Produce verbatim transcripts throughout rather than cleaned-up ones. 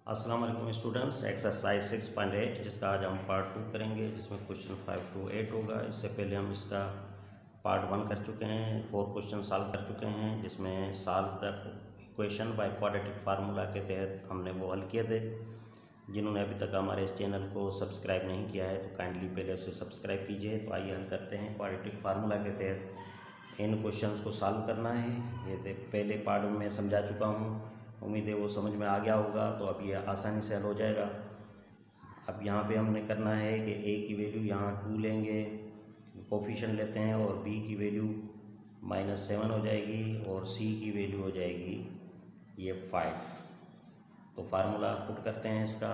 अस्सलाम वालेकुम students. Exercise six point eight जिसका आज हम पार्ट टू करेंगे, जिसमें क्वेश्चन फाइव टू एट होगा। इससे पहले हम इसका पार्ट वन कर चुके हैं, फोर क्वेश्चन सॉल्व कर चुके हैं, जिसमें solve the equation by quadratic formula के तहत हमने वो हल किए थे। जिन्होंने अभी तक हमारे इस चैनल को सब्सक्राइब नहीं किया है तो काइंडली पहले उसे सब्सक्राइब कीजिए। तो आइए हल करते हैं। क्वाड्रेटिक फार्मूला के तहत इन क्वेश्चंस को सॉल्व करना है। ये पहले पार्ट में समझा चुका हूँ, उम्मीद है वो समझ में आ गया होगा। तो अब ये आसानी से हल हो जाएगा। अब यहाँ पे हमने करना है कि ए की वैल्यू यहाँ टू लेंगे, कोफिशिएंट लेते हैं, और बी की वैल्यू माइनस सेवन हो जाएगी, और सी की वैल्यू हो जाएगी ये फाइव। तो फार्मूला पुट करते हैं इसका।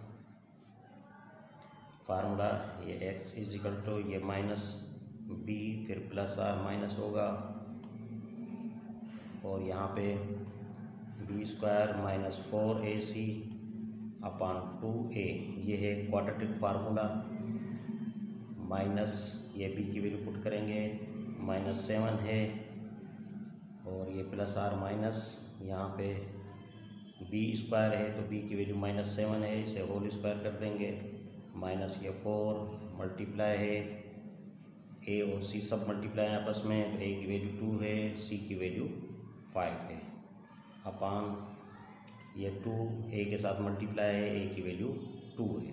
फार्मूला ये एक्स इज इक्वल टू ये माइनस बी फिर प्लस आर माइनस होगा, और यहाँ पे b square minus four a c upon two a, ये है क्वाड्रेटिक फार्मूला। माइनस ये बी की वैल्यू पुट करेंगे, माइनस सेवन है, और ये प्लस आर माइनस, यहाँ पे बी स्क्वायर है तो बी की वैल्यू माइनस सेवन है, इसे होल स्क्वायर कर देंगे, माइनस ये फोर मल्टीप्लाई है, ए और सी सब मल्टीप्लाई है आपस में, तो ए की वैल्यू टू है, सी की वैल्यू फाइव है, अपान ये टू ए के साथ मल्टीप्लाई है, ए की वैल्यू टू है।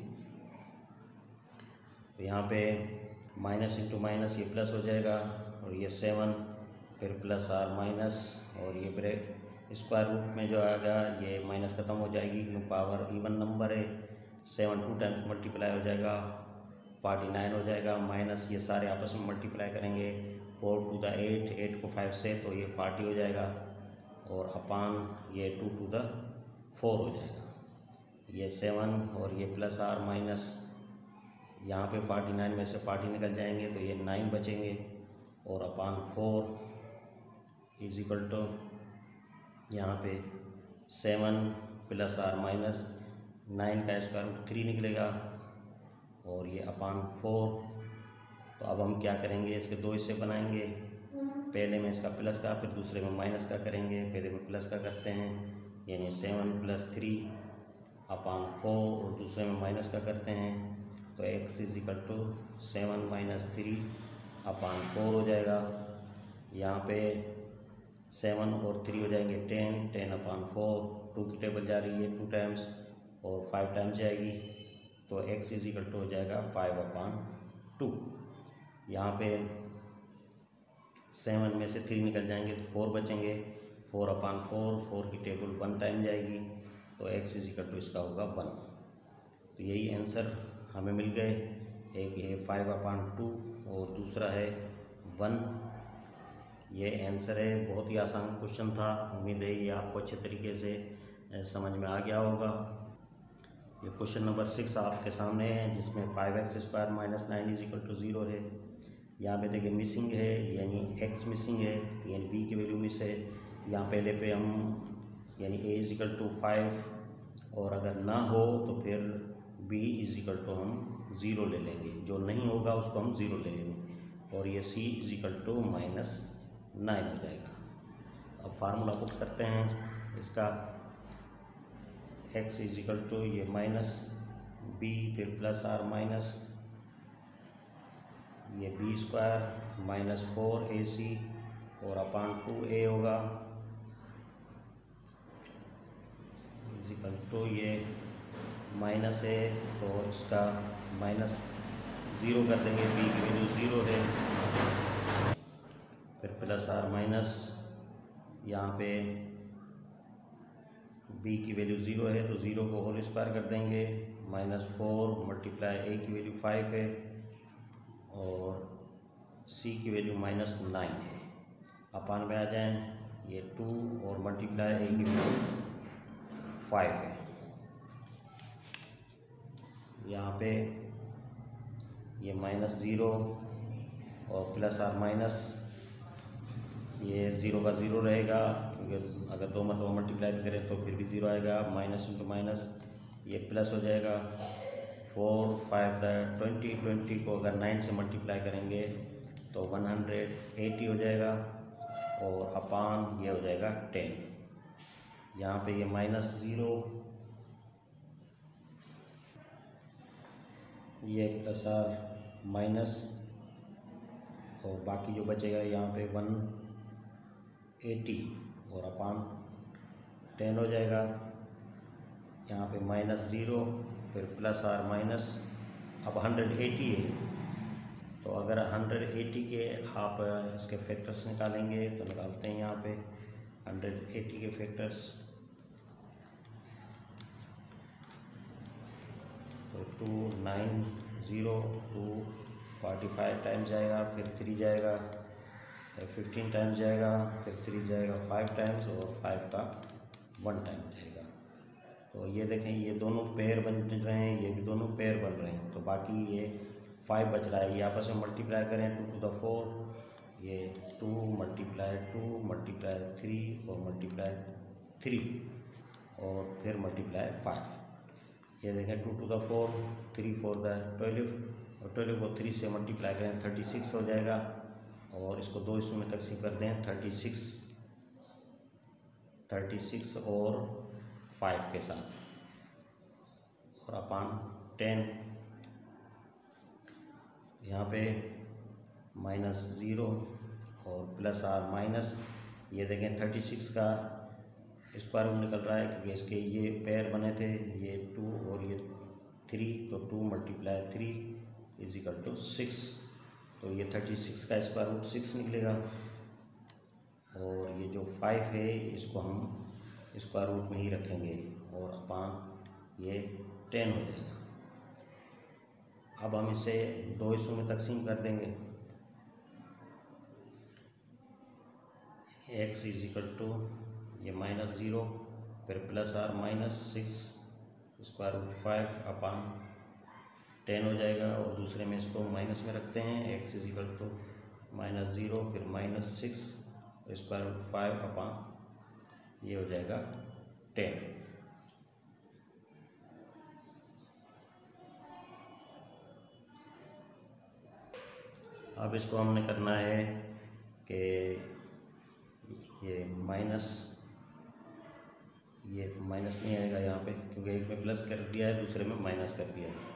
तो यहाँ पे माइनस इंटू माइनस ये प्लस हो जाएगा, और ये सेवन फिर प्लस आर माइनस, और ये ब्रेक स्क्वायर रूट में जो आएगा ये माइनस ख़त्म हो जाएगी क्योंकि पावर इवन नंबर है। सेवन टू टाइम्स मल्टीप्लाई हो जाएगा, फोर्टी नाइन हो जाएगा, माइनस ये सारे आपस में मल्टीप्लाई करेंगे, four two the eight, eight को फाइव से तो ये फोर्टी हो जाएगा, और अपान ये टू टू द फोर हो जाएगा। ये सेवन और ये प्लस आर माइनस, यहाँ पे फोर्टी नाइन में से फोर्टी निकल जाएंगे तो ये नाइन बचेंगे, और upon four is equal to यहाँ पे seven plus or minus, nine का स्क्वायर रूट थ्री निकलेगा, और ये अपान फोर। तो अब हम क्या करेंगे, इसके दो हिस्से बनाएंगे। पहले में इसका प्लस का, फिर दूसरे में माइनस का करेंगे। पहले में प्लस का करते हैं, यानी seven plus three upon four, और दूसरे में माइनस का करते हैं तो x is equal to seven minus three upon four हो जाएगा। यहाँ पे सेवन और थ्री हो जाएंगे ten, ten upon four, two की टेबल जा रही है टू टाइम्स, और फाइव टाइम्स जाएगी, तो एक्स इज इक्वल टू हो जाएगा फाइव अपान टू। यहाँ पे सेवन में से थ्री निकल जाएंगे तो फोर बचेंगे, फोर अपान फोर, फोर की टेबल वन टाइम जाएगी, तो एक्स इज इक्वल टू इसका होगा वन। तो यही आंसर हमें मिल गए। एक है फाइव अपान टू और दूसरा है वन। ये आंसर है। बहुत ही आसान क्वेश्चन था। उम्मीद है ये आपको अच्छे तरीके से समझ में आ गया होगा। ये क्वेश्चन नंबर सिक्स आपके सामने है, जिसमें five x square minus nine is equal to zero है। यहाँ पे देखिए मिसिंग है, यानी एक्स मिसिंग है, यानी बी की वैल्यू मिस है। यहाँ पहले पे हम यानी a is equal to five, और अगर ना हो तो फिर बी इज इक्वल टू हम ज़ीरो ले लेंगे, जो नहीं होगा उसको हम ज़ीरो ले लेंगे, और ये c is equal to minus nine हो जाएगा। अब फार्मूला पुट करते हैं इसका। एक्स इज इक्वल टू ये माइनस बी फिर प्लस आर माइनस, ये b square minus four a c और अपान टू ए होगा, इज इक्वल टू ये माइनस है तो इसका माइनस ज़ीरो कर देंगे, बी की वैल्यू ज़ीरो है, फिर प्लस आर माइनस, यहाँ पे बी की वैल्यू ज़ीरो है तो ज़ीरो को होल स्क्वायर कर देंगे, माइनस फोर मल्टीप्लाई ए की वैल्यू फाइव है, और सी की वैल्यू माइनस नाइन है। अपान में आ जाएं, ये टू और मल्टीप्लाई ए की वैल्यू फाइव है। यहाँ पे ये माइनस ज़ीरो और प्लस आर माइनस, ये ज़ीरो का ज़ीरो रहेगा क्योंकि अगर दो मतलब मल्टीप्लाई भी करें तो फिर भी ज़ीरो आएगा। माइनस इंटू माइनस ये प्लस हो जाएगा। फोर फाइव ट्वेंटी, ट्वेंटी को अगर नाइन से मल्टीप्लाई करेंगे तो वन हंड्रेड एटी हो जाएगा, और अपान ये हो जाएगा टेन। यहाँ पे ये माइनस ज़ीरो ये प्लस आर माइनस, और बाकी जो बचेगा यहाँ पे वन एटी और अपान टेन हो जाएगा। यहाँ पे माइनस ज़ीरो, फिर प्लस आर माइनस। अब हंड्रेड एटी है, तो अगर हंड्रेड एटी के आप इसके फैक्टर्स निकालेंगे तो निकालते हैं यहाँ पे हंड्रेड एटी के फैक्टर्स। तो two nine zero two forty five times जाएगा, फिर थ्री जाएगा, फिर फिफ्टीन टाइम्स जाएगा, फिर थ्री जाएगा फाइव टाइम्स, और फाइव का वन टाइम जाएगा। तो ये देखें, ये दोनों पेयर बन रहे हैं, ये भी दोनों पेयर बन रहे हैं। तो बाकी ये फाइव बच रहा है, ये आपस में मल्टीप्लाई करें टू टू द फोर, ये two multiply two multiply three और मल्टीप्लाई थ्री और फिर मल्टीप्लाई फाइव। ये देखें, two two the four, three four the twelve, और ट्वेल्व को थ्री से मल्टीप्लाई करें थर्टी सिक्स हो जाएगा, और इसको दो हिस्सों में तकसीम कर दें थर्टी सिक्स थर्टी सिक्स और फाइव के साथ, और अपान टेन। यहाँ पे माइनस ज़ीरो और प्लस आर माइनस। ये देखें थर्टी सिक्स का स्क्वायर रूट निकल रहा है, क्योंकि इसके ये पेयर बने थे, ये टू और ये थ्री, तो two multiply three is equal to six. तो ये थर्टी सिक्स का स्क्वायर रूट सिक्स निकलेगा, और ये जो फाइव है इसको हम स्क्वायर रूट में ही रखेंगे, और अपान ये टेन हो जाएगा। अब हम इसे दो हिस्सों में तकसीम कर देंगे। एक्स इज इक्वल टू ये माइनस ज़ीरो, फिर plus or minus six square root five upon ten हो जाएगा, और दूसरे में इसको माइनस में रखते हैं। X is equal to minus zero, फिर minus six square root five upon ये हो जाएगा टेन। अब इसको हमने करना है कि ये माइनस ये माइनस नहीं आएगा यहाँ पे, क्योंकि एक में प्लस कर दिया है, दूसरे में माइनस कर दिया है।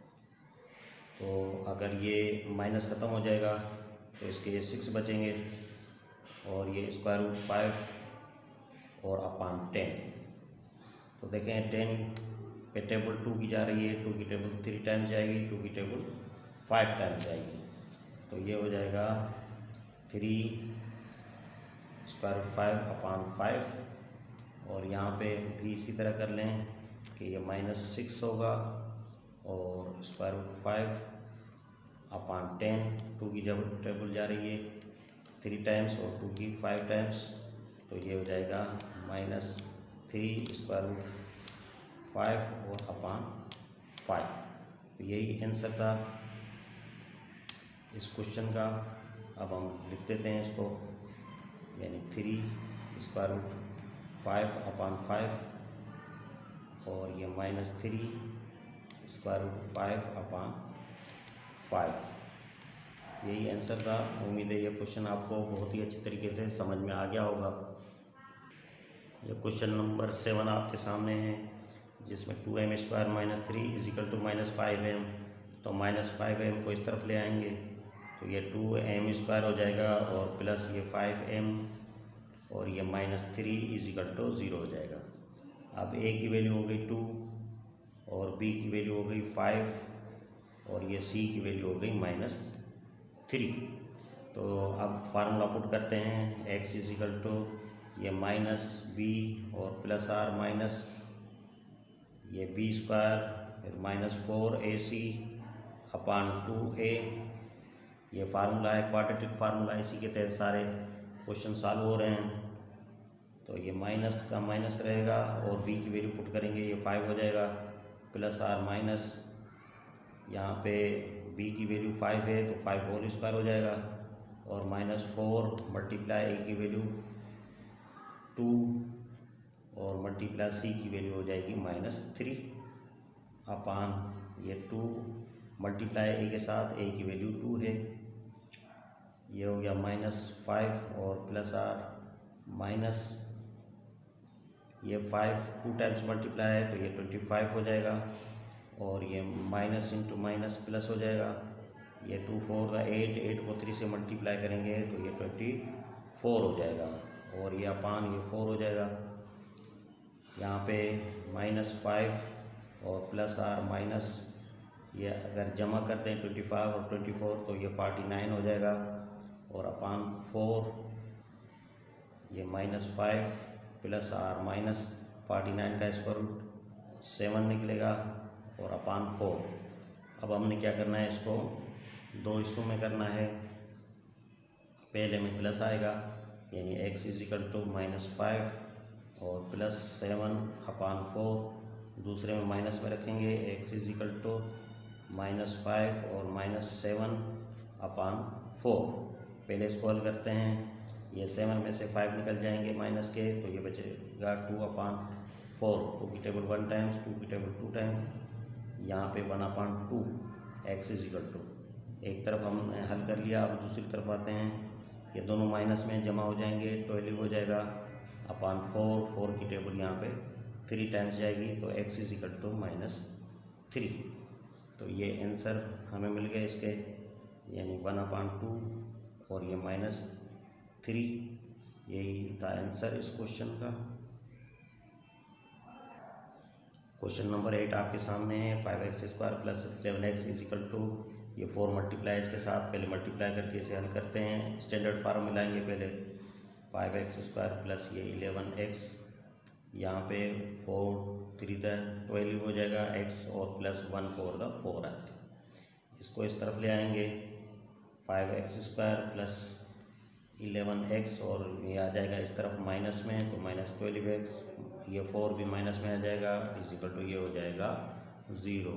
तो अगर ये माइनस ख़त्म हो जाएगा तो इसके ये सिक्स बचेंगे, और ये स्क्वायर रूट फाइव और अपान टेन। तो देखें टेन पे टेबल टू की जा रही है, टू की टेबल थ्री टाइम्स जाएगी, टू की टेबल फाइव टाइम्स जाएगी। तो ये हो जाएगा three square root five upon five, और यहाँ पे भी इसी तरह कर लें कि ये माइनस सिक्स होगा, और square root five upon ten. Two की जब टेबल जा रही है थ्री टाइम्स और टू की फाइव टाइम्स, तो ये हो जाएगा minus three square root five और अपान फाइव। तो यही आंसर था इस क्वेश्चन का। अब हम लिख देते हैं इसको, यानी three square root five upon five, और ये minus three square root five upon five. यही आंसर था। उम्मीद है ये क्वेश्चन आपको बहुत ही अच्छी तरीके से समझ में आ गया होगा। ये क्वेश्चन नंबर सेवन आपके सामने है, जिसमें two m square minus three is equal to minus five m. तो माइनस फाइव एम को इस तरफ ले आएंगे, तो ये टू एम स्क्वायर हो जाएगा, और प्लस ये फाइव एम, और ये minus three is equal to zero हो जाएगा। अब ए की वैल्यू हो गई टू, और बी की वैल्यू हो गई फाइव, और ये सी की वैल्यू हो गई माइनस थ्री। तो अब फार्मूला पुट करते हैं, एक्स इज इक्वल टू ये माइनस बी और प्लस आर माइनस ये बी स्क्वायर, फिर minus four a c upon two a. ये फार्मूला है क्वाड्रेटिक फार्मूला, इसी के तहत सारे क्वेश्चन सॉल्व हो रहे हैं। तो ये माइनस का माइनस रहेगा, और बी की वैल्यू पुट करेंगे, ये फाइव हो जाएगा, प्लस आर माइनस यहाँ पे बी की वैल्यू फाइव है तो फाइव होल स्क्वायर हो जाएगा, और माइनस फोर मल्टीप्लाई ए की वैल्यू टू, और मल्टीप्लाई सी की वैल्यू हो जाएगी माइनस थ्री अपान ये टू मल्टीप्लाई ए के साथ, ए की वैल्यू टू है, ये हो गया माइनस फाइव, और प्लस आर माइनस ये फाइव टू टाइम्स मल्टीप्लाई है तो ये ट्वेंटी फाइव हो जाएगा, और ये माइनस इंटू माइनस प्लस हो जाएगा। ये टू फोर का एट, एट को थ्री से मल्टीप्लाई करेंगे तो ये ट्वेंटी फोर हो जाएगा और ये अपान ये फोर हो जाएगा। यहाँ पे माइनस फाइव और प्लस आर माइनस, ये अगर जमा करते हैं ट्वेंटी फाइव और ट्वेंटी फोर तो ये फोर्टी नाइन हो जाएगा और अपान फोर ये minus five plus or minus forty nine का स्क्वायर रूट सेवन निकलेगा और अपान फोर। अब हमने क्या करना है, इसको दो हिस्सों में करना है। पहले में प्लस आएगा यानी x is equal to minus five और प्लस सेवन अपान फोर। दूसरे में माइनस में रखेंगे x is equal to minus five और माइनस सेवन अपान फोर। पहले इसको हल करते हैं, ये सेवन में से फाइव निकल जाएंगे माइनस के तो ये बचेगा टू अपान फोर। टू की टेबल वन टाइम्स, टू की टेबल टू टाइम्स, यहाँ पे one upon two x is equal to. एक तरफ हमने हल कर लिया, अब दूसरी तरफ आते हैं। ये दोनों माइनस में जमा हो जाएंगे, ट्वेल्व हो जाएगा अपान फोर। फोर की टेबल यहाँ पे थ्री टाइम्स जाएगी तो x is equal to minus three. तो ये आंसर हमें मिल गए इसके, यानी वन अपान टू और ये माइनस थ्री। यही था आंसर इस क्वेश्चन का। क्वेश्चन नंबर एट आपके सामने है। Five x square plus eleven x is equal to, ये फोर मल्टीप्लाई इसके साथ पहले मल्टीप्लाई करके इसे हल करते हैं। स्टैंडर्ड फार्म मिलाएंगे पहले। फाइव एक्स स्क्वायर प्लस ये इलेवन एक्स, यहाँ पे फोर थ्री द ट्वेल्व हो जाएगा एक्स और plus one four the four आ जाएगा। इसको इस तरफ ले आएंगे। Five x square plus eleven x और ये आ जाएगा इस तरफ माइनस में तो माइनस ट्वेल्व एक्स, ये फोर भी माइनस में आ जाएगा इज इक्वल टू ये हो जाएगा ज़ीरो।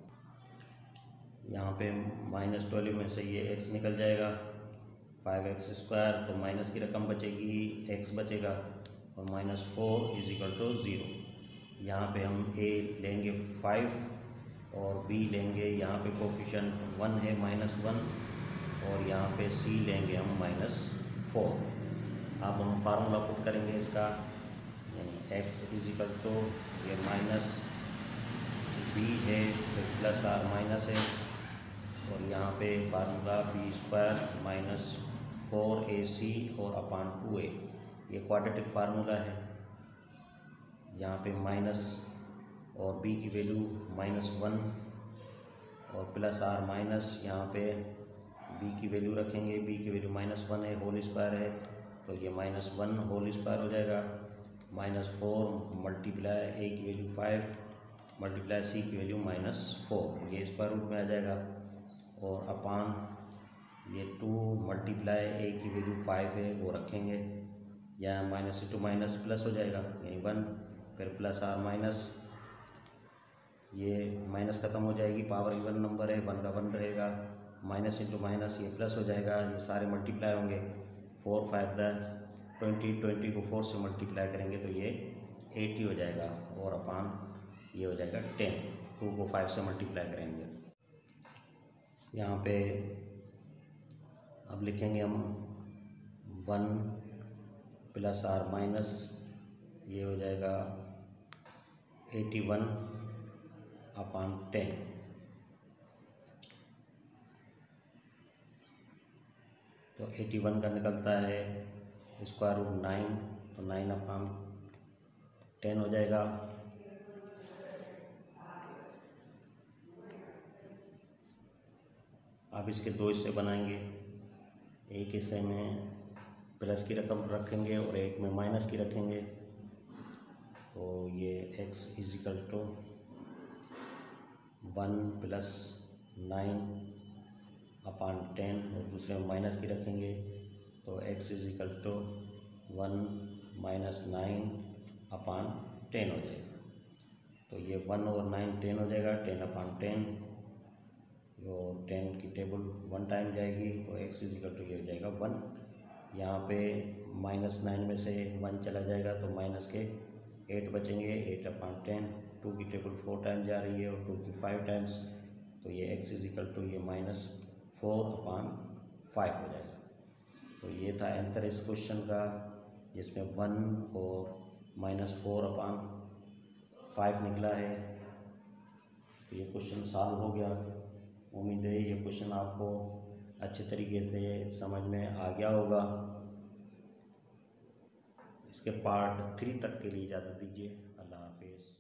यहाँ पे माइनस ट्वेल्व में से ये एक्स निकल जाएगा। फाइव एक्स स्क्वायर तो माइनस की रकम बचेगी, एक्स बचेगा और minus four is equal to zero. यहाँ पे हम ए लेंगे फाइव और बी लेंगे, यहाँ पे कोफिशिएंट वन है माइनस वन और यहाँ पे सी लेंगे हम माइनस फोर। अब हम फार्मूला पुट करेंगे इसका, यानी एक्स इज इक्वल टू ये माइनस बी है फिर प्लस आर माइनस है और यहाँ पे formula b square minus four a c और अपान टू ए, ये क्वाड्रेटिक फार्मूला है। यहाँ पे माइनस और बी की वैल्यू माइनस वन और प्लस आर माइनस, यहाँ पे बी की वैल्यू रखेंगे, बी की वैल्यू माइनस वन है, होल स्क्वायर है तो ये माइनस वन होल स्क्वायर हो जाएगा। माइनस फोर मल्टीप्लाई ए की वैल्यू फाइव मल्टीप्लाई सी की वैल्यू माइनस फोर, ये स्क्वायर रूट में आ जाएगा और अपान ये टू मल्टीप्लाई ए की वैल्यू फाइव है वो रखेंगे, या माइनस टू माइनस प्लस हो जाएगा यानी वन, फिर प्लस आर माइनस, ये माइनस ख़त्म हो जाएगी, पावर इवन नंबर है वन का वन रहेगा, माइनस इंटू माइनस ये प्लस हो जाएगा, ये सारे मल्टीप्लाई होंगे। Four five the twenty, twenty को फोर से मल्टीप्लाई करेंगे तो ये एटी हो जाएगा और अपान ये हो जाएगा टेन। टू को फाइव से मल्टीप्लाई करेंगे। यहाँ पे अब लिखेंगे हम वन प्लस आर माइनस, ये हो जाएगा एटी वन अपान टेन। तो एटी वन का निकलता है स्क्वायर रूट नाइन, तो नाइन अपान टेन हो जाएगा। अब इसके दो हिस्से बनाएंगे, एक हिस्से में प्लस की रकम रखेंगे और एक में माइनस की रखेंगे। तो ये x is equal to one plus nine upon ten और दूसरे में माइनस की रखेंगे तो x is equal to one minus nine upon ten हो जाएगा। तो ये वन और नाइन टेन हो जाएगा, टेन अपान टेन, जो टेन की टेबल वन टाइम जाएगी तो x इज इक्वल टू ये हो जाएगा वन। यहाँ पे माइनस नाइन में से वन चला जाएगा तो माइनस के एट बचेंगे, एट अपान टेन, टू की टेबल फोर टाइम जा रही है और टू की फाइव टाइम्स, तो ये x इज इक्वल टू ये माइनस फोर अपान फाइव हो जाएगा। तो ये था आंसर इस क्वेश्चन का, जिसमें वन और माइनस फोर अपान फाइव निकला है। तो ये क्वेश्चन सॉल्व हो गया। उम्मीद है ये क्वेश्चन आपको अच्छे तरीके से समझ में आ गया होगा। इसके पार्ट थ्री तक के लिए इजाज़त दीजिए। अल्लाह हाफिज़।